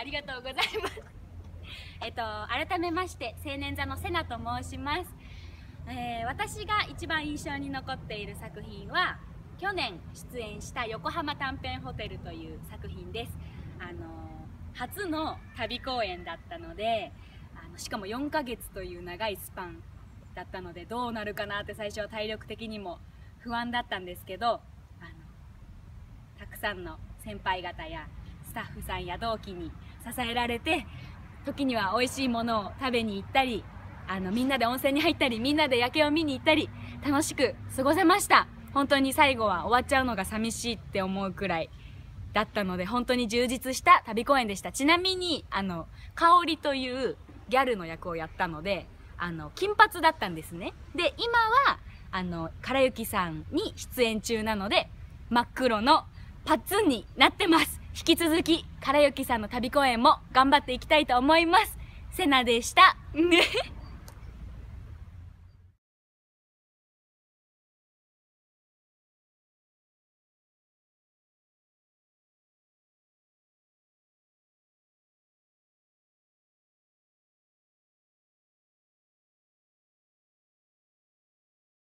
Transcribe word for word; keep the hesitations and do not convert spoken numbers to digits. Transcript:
りがとうございますえっと改めまして青年座のセナと申します。えー、私が一番印象に残っている作品は去年出演した横浜短編ホテルという作品です。あのー、初の旅公演だったので、あのしかもよんかげつという長いスパンだったので、どうなるかなって最初は体力的にも不安だったんですけど、あのたくさんの先輩方やスタッフさんや同期に支えられて、時には美味しいものを食べに行ったり、あのみんなで温泉に入ったり、みんなで夜景を見に行ったり、楽しく過ごせました。本当に最後は終わっちゃうのが寂しいって思うくらいだったので、本当に充実した旅公演でした。ちなみにあの香織というギャルの役をやったので、あの金髪だったんですね。で今はあのからゆきさんに出演中なので真っ黒のパッツンになってます。引き続きからゆきさんの旅公演も頑張っていきたいと思います。セナでした